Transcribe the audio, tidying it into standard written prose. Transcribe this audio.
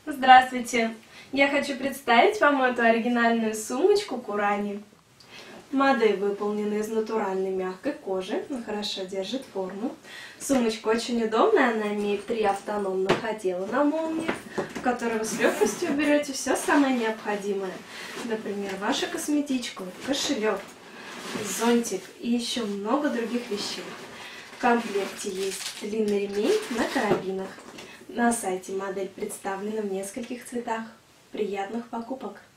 Здравствуйте! Я хочу представить вам эту оригинальную сумочку Курани. Модель выполнена из натуральной мягкой кожи, но хорошо держит форму. Сумочка очень удобная, она имеет 3 автономных отдела на молниях, в которые вы с легкостью уберете все самое необходимое. Например, вашу косметичку, кошелек, зонтик и еще много других вещей. В комплекте есть длинный ремень на карабинах. На сайте модель представлена в нескольких цветах. Приятных покупок!